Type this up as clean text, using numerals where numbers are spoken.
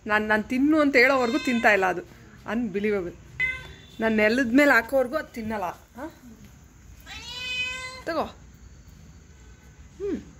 ನಾನು ತಿನ್ನು ಅಂತ ಹೇಳೋವರೆಗೂ ತಿಂತಾ ಇಲ್ಲ ಅದು. ಅನ್ಬಿಲೀವಬಲ್. ನಾನು ನೆಲದ ಮೇಲೆ ಹಾಕೋವರೆಗೂ ಅದು ತಿನ್ನಲ್ಲ. ಹಾಂ ತಗೋ.